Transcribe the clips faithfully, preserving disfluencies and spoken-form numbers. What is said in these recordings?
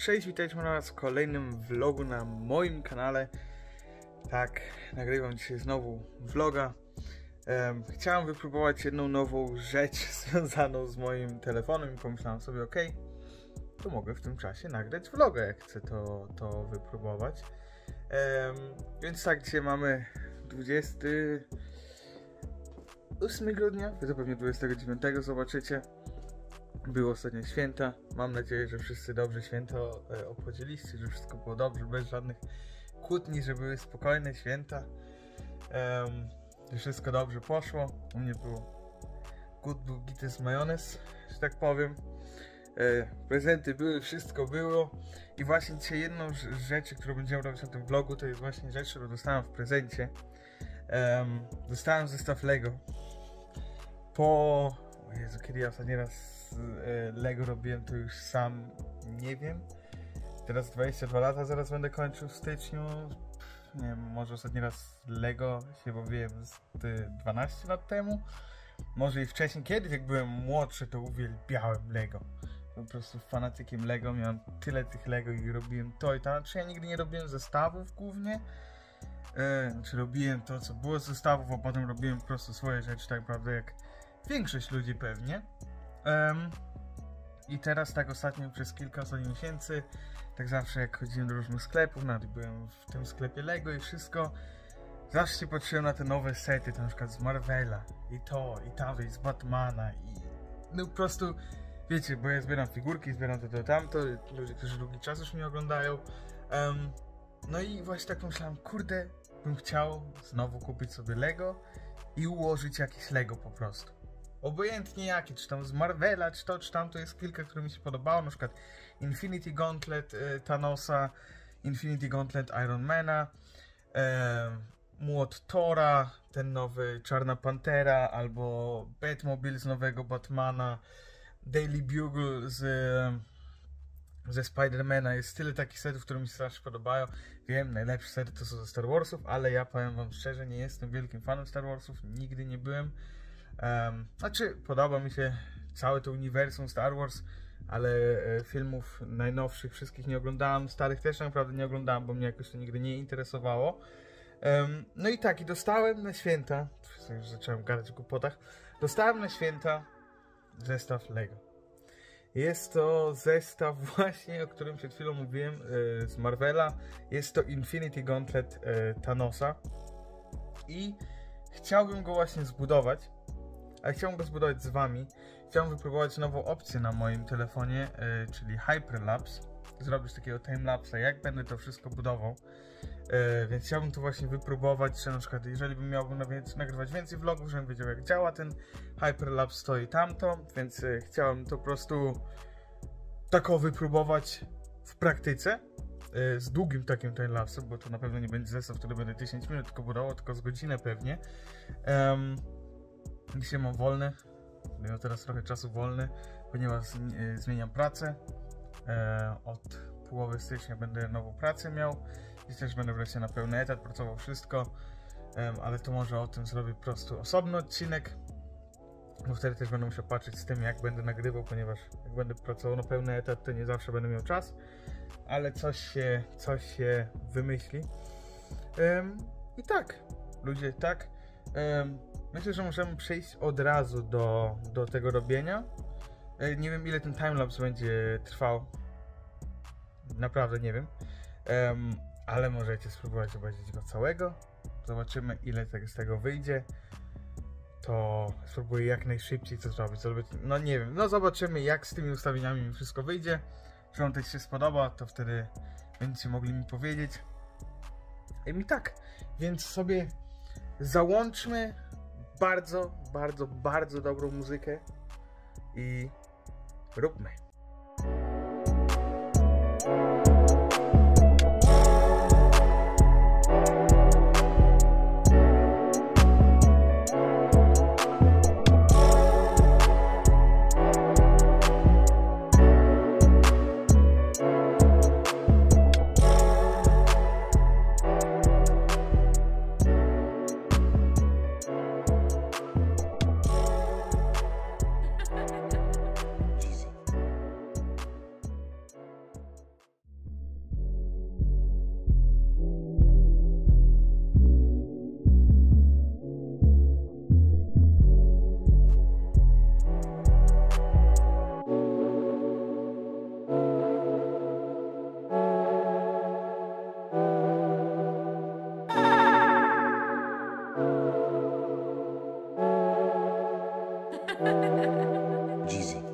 Cześć, witajcie na was w kolejnym vlogu na moim kanale. Tak, nagrywam dzisiaj znowu vloga. um, Chciałem wypróbować jedną nową rzecz związaną z moim telefonem i pomyślałem sobie, ok, to mogę w tym czasie nagrać vloga, jak chcę to, to wypróbować. um, Więc tak, dzisiaj mamy dwudziestego ósmego grudnia, wy to pewnie dwudziestego dziewiątego zobaczycie. Były ostatnie święta. Mam nadzieję, że wszyscy dobrze święto e, obchodziliście, że wszystko było dobrze, bez żadnych kłótni, że były spokojne święta. Um, że wszystko dobrze poszło. U mnie było good, był gites majonez, że tak powiem. E, prezenty były, wszystko było. I właśnie dzisiaj jedną z rzeczy, którą będziemy robić na tym vlogu, to jest właśnie rzecz, którą dostałem w prezencie. Um, dostałem zestaw Lego. Po... O Jezu, kiedy ja ostatni raz Lego robiłem, to już sam nie wiem. Teraz dwadzieścia dwa lata zaraz będę kończył w styczniu. Nie wiem, może ostatni raz Lego się bawiłem z dwanaście lat temu. Może i wcześniej. Kiedyś jak byłem młodszy, to uwielbiałem Lego. Po prostu fanatykiem Lego. Miałem tyle tych Lego i robiłem to i to. Znaczy ja nigdy nie robiłem zestawów głównie. Yy, znaczy robiłem to, co było z zestawów, a potem robiłem po prostu swoje rzeczy, tak naprawdę jak większość ludzi pewnie. Um, I teraz tak ostatnio przez kilka ostatnich miesięcy, tak zawsze jak chodziłem do różnych sklepów, nawet byłem w tym sklepie Lego i wszystko, zawsze się patrzyłem na te nowe sety, to na przykład z Marvela i to, i tamto, i z Batmana i no po prostu, wiecie, bo ja zbieram figurki, zbieram to, to, tamto, ludzie, którzy długi czas już mnie oglądają. Um, no i właśnie tak myślałem, kurde, bym chciał znowu kupić sobie Lego i ułożyć jakieś Lego po prostu. Obojętnie jakie, czy tam z Marvela, czy to, czy tam, to jest kilka, które mi się podobało, na przykład Infinity Gauntlet y, Thanosa, Infinity Gauntlet Ironmana, e, Młot Thora, ten nowy Czarna Pantera, albo Batmobile z nowego Batmana, Daily Bugle z, ze Spidermana. Jest tyle takich setów, które mi się strasznie podobają. Wiem, najlepsze sety to są ze Star Warsów, ale ja powiem wam szczerze, nie jestem wielkim fanem Star Warsów, nigdy nie byłem. Um, znaczy, podoba mi się całe to uniwersum Star Wars, ale e, filmów najnowszych wszystkich nie oglądałem, starych też naprawdę nie oglądałem, bo mnie jakoś to nigdy nie interesowało. Um, no i tak, i dostałem na święta, już zacząłem gadać o głupotach, dostałem na święta zestaw Lego. Jest to zestaw właśnie, o którym przed chwilą mówiłem, e, z Marvela. Jest to Infinity Gauntlet e, Thanosa i chciałbym go właśnie zbudować. Ale chciałbym go zbudować z wami. Chciałbym wypróbować nową opcję na moim telefonie, yy, czyli Hyperlapse. Zrobić takiego timelapsa, jak będę to wszystko budował. Yy, więc chciałbym to właśnie wypróbować, że na przykład jeżeli bym miał nagrywać więcej vlogów, żebym wiedział jak działa ten Hyperlapse, to i tamto. Więc yy, chciałem to po prostu tako wypróbować w praktyce. Yy, z długim takim timelapsem, bo to na pewno nie będzie zestaw, który będę dziesięć minut tylko budował, tylko z godzinę pewnie. Um, Dzisiaj mam wolne, miałem teraz trochę czasu wolny, ponieważ e, zmieniam pracę. E, od połowy stycznia będę nową pracę miał i też będę wreszcie na pełny etat pracował wszystko, e, ale to może o tym zrobię po prostu osobny odcinek, bo wtedy też będę musiał patrzeć z tym, jak będę nagrywał, ponieważ jak będę pracował na pełny etat, to nie zawsze będę miał czas, ale coś się, coś się wymyśli. E, I tak, ludzie, tak. E, Myślę, że możemy przejść od razu do, do tego robienia. Nie wiem, ile ten timelapse będzie trwał. Naprawdę nie wiem. Um, ale możecie spróbować zobaczyć go całego. Zobaczymy, ile z tego wyjdzie. To spróbuję jak najszybciej to zrobić. No nie wiem, no zobaczymy, jak z tymi ustawieniami mi wszystko wyjdzie. Jeśli wam też się spodoba, to wtedy będziecie mogli mi powiedzieć. I tak, więc sobie załączmy bardzo, bardzo, bardzo dobrą muzykę i róbmy. Jeezy.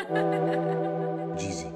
Jeezy.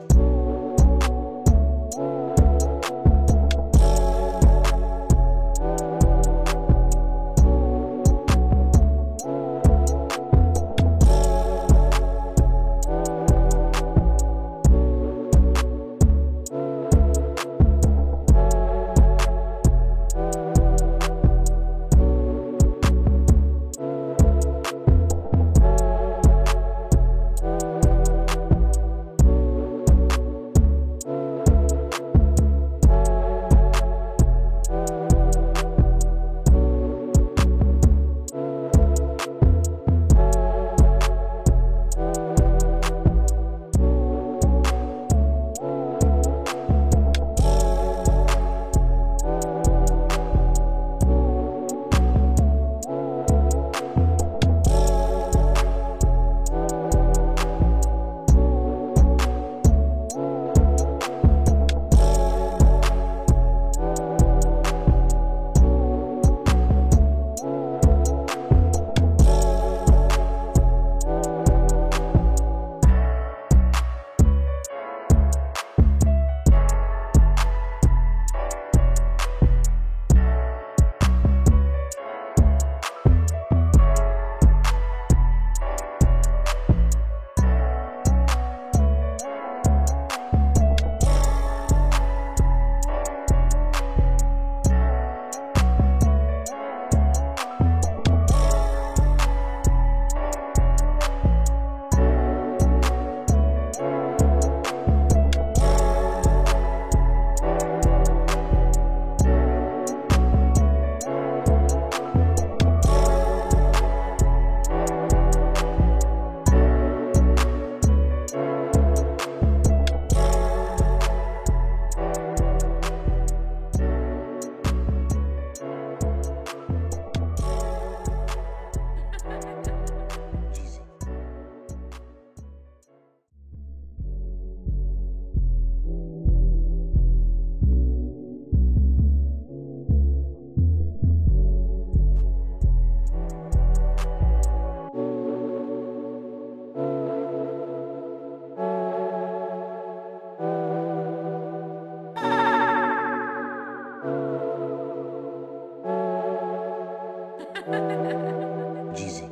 Jeezy.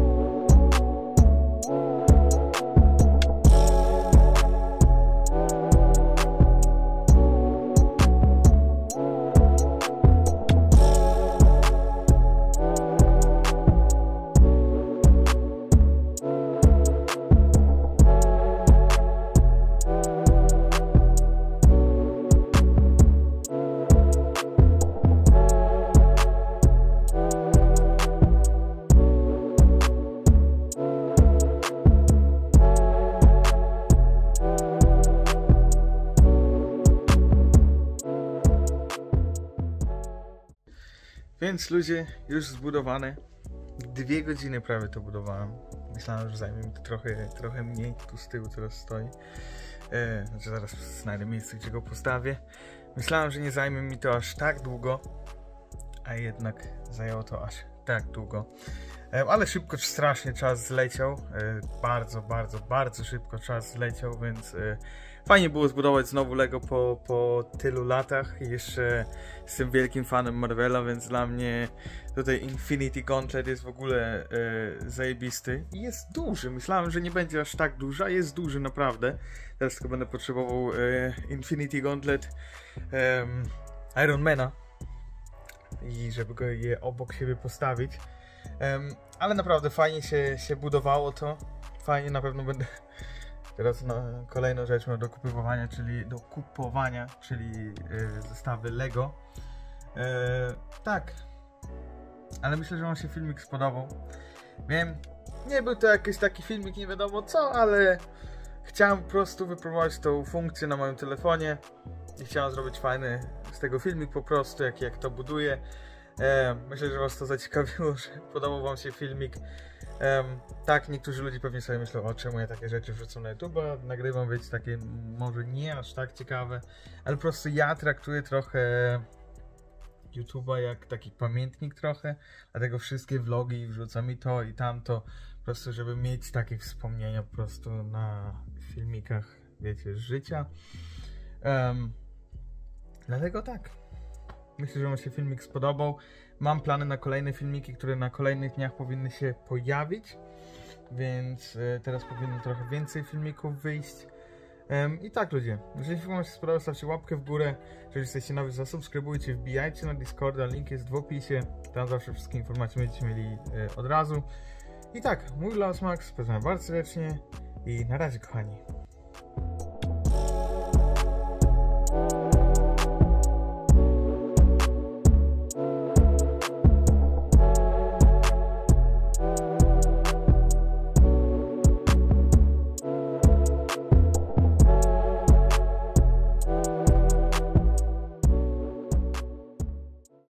Jeezy. Więc ludzie, już zbudowane. Dwie godziny prawie to budowałem. Myślałem, że zajmie mi to trochę, trochę mniej. Tu z tyłu teraz stoi. E, znaczy zaraz znajdę miejsce, gdzie go postawię. Myślałem, że nie zajmie mi to aż tak długo. A jednak zajęło to aż tak długo. E, ale szybko, strasznie czas zleciał. E, bardzo, bardzo, bardzo szybko czas zleciał, więc e, fajnie było zbudować znowu Lego po, po tylu latach. I jeszcze jestem wielkim fanem Marvela, więc dla mnie tutaj Infinity Gauntlet jest w ogóle e, zajebisty. I jest duży. Myślałem, że nie będzie aż tak duży, a jest duży naprawdę. Teraz tylko będę potrzebował e, Infinity Gauntlet e, Ironmana. I żeby go je obok siebie postawić. Um, ale naprawdę fajnie się, się budowało to. Fajnie, na pewno będę teraz na kolejną rzecz do kupowania, czyli do kupowania, czyli yy, zestawy Lego. Yy, tak. Ale myślę, że wam się filmik spodobał. Wiem, nie był to jakiś taki filmik, nie wiadomo co, ale chciałem po prostu wypróbować tą funkcję na moim telefonie i chciałem zrobić fajny z tego filmik po prostu, jak, jak to buduję. E, myślę, że was to zaciekawiło, że podobał wam się filmik. E, tak, niektórzy ludzie pewnie sobie myślą, o czemu ja takie rzeczy wrzucam na YouTube, nagrywam, wiecie, takie może nie aż tak ciekawe, ale po prostu ja traktuję trochę YouTube'a jak taki pamiętnik trochę, dlatego wszystkie vlogi wrzucam i to i tamto, po prostu żeby mieć takie wspomnienia po prostu na filmikach, wiecie, z życia. Um, dlatego tak. Myślę, że wam się filmik spodobał. Mam plany na kolejne filmiki, które na kolejnych dniach powinny się pojawić. Więc e, teraz powinno trochę więcej filmików wyjść. Um, I tak ludzie, jeżeli film wam się spodobał, stawcie łapkę w górę. Jeżeli jesteście nowi, zasubskrybujcie, wbijajcie na Discorda, link jest w opisie. Tam zawsze wszystkie informacje będziecie mieli e, od razu. I tak, mój Laos Max, pozdrawiam bardzo serdecznie i na razie kochani.